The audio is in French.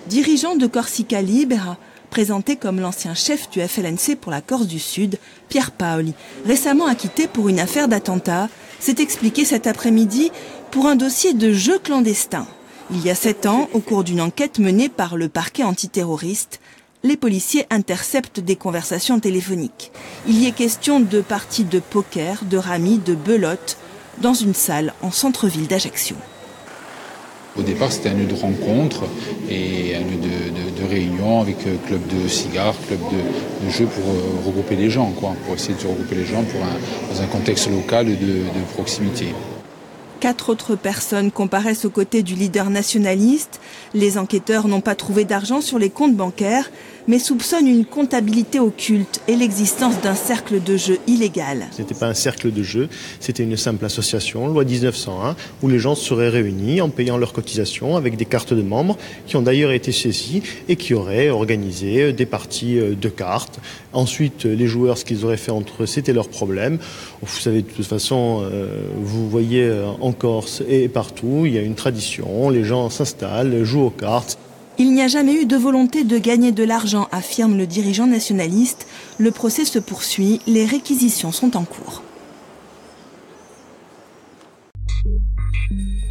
Dirigeant de Corsica Libera, présenté comme l'ancien chef du FLNC pour la Corse du Sud, Pierre Paoli, récemment acquitté pour une affaire d'attentat, s'est expliqué cet après-midi pour un dossier de jeu clandestin. Il y a 7 ans, au cours d'une enquête menée par le parquet antiterroriste, les policiers interceptent des conversations téléphoniques. Il y est question de parties de poker, de rami, de belote, dans une salle en centre-ville d'Ajaccio. Au départ, c'était un lieu de rencontre et un lieu de réunion avec club de cigares, club de jeux pour regrouper les gens, pour essayer de regrouper les gens dans un contexte local de proximité. 4 autres personnes comparaissent aux côtés du leader nationaliste. Les enquêteurs n'ont pas trouvé d'argent sur les comptes bancaires, mais soupçonnent une comptabilité occulte et l'existence d'un cercle de jeu illégal. Ce n'était pas un cercle de jeu, c'était une simple association, loi 1901, où les gens seraient réunis en payant leurs cotisations avec des cartes de membres qui ont d'ailleurs été saisies et qui auraient organisé des parties de cartes. Ensuite, les joueurs, ce qu'ils auraient fait entre eux, c'était leur problème. Vous savez, de toute façon, vous voyez en Corse et partout, il y a une tradition, les gens s'installent, jouent aux cartes. Il n'y a jamais eu de volonté de gagner de l'argent, affirme le dirigeant nationaliste. Le procès se poursuit, les réquisitions sont en cours.